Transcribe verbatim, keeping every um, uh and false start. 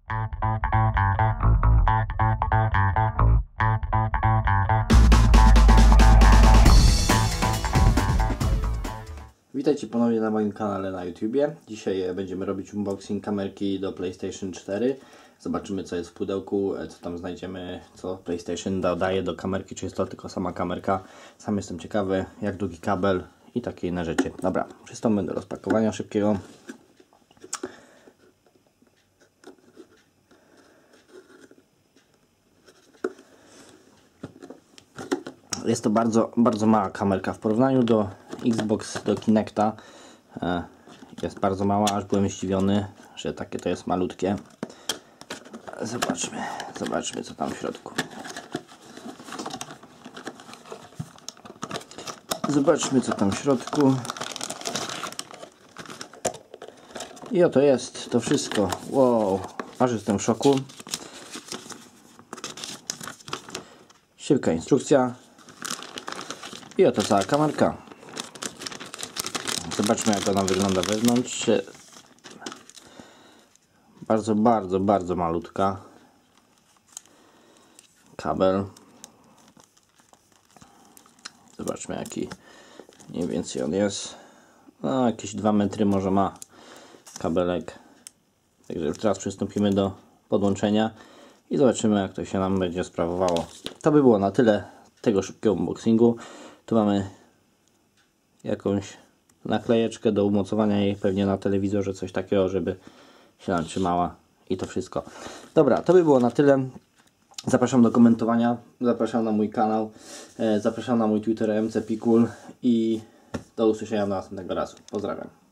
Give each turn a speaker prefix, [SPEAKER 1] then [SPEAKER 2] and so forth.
[SPEAKER 1] Witajcie ponownie na moim kanale na YouTubie. Dzisiaj będziemy robić unboxing kamerki do PlayStation cztery. Zobaczymy, co jest w pudełku, co tam znajdziemy, co PlayStation dodaje do kamerki, czy jest to tylko sama kamerka. Sam jestem ciekawy, jak długi kabel i takie inne rzeczy. Dobra, przystąpmy do rozpakowania szybkiego. Jest to bardzo, bardzo mała kamerka w porównaniu do Xbox, do Kinecta. Jest bardzo mała, aż byłem zdziwiony, że takie to jest malutkie. Zobaczmy, zobaczmy, co tam w środku. Zobaczmy, co tam w środku. I oto jest to wszystko. Wow, aż jestem w szoku. Szybka instrukcja. I oto cała kamerka. Zobaczmy, jak ona wygląda wewnątrz. Bardzo, bardzo, bardzo malutka. Kabel. Zobaczmy, jaki mniej więcej on jest. No, jakieś dwa metry może ma kabelek. Także już teraz przystąpimy do podłączenia i zobaczymy, jak to się nam będzie sprawowało. To by było na tyle tego szybkiego unboxingu. Tu mamy jakąś naklejeczkę do umocowania jej pewnie na telewizorze, coś takiego, żeby się nam trzymała i to wszystko. Dobra, to by było na tyle. Zapraszam do komentowania, zapraszam na mój kanał, zapraszam na mój Twitter M C Pikul i do usłyszenia następnego razu. Pozdrawiam.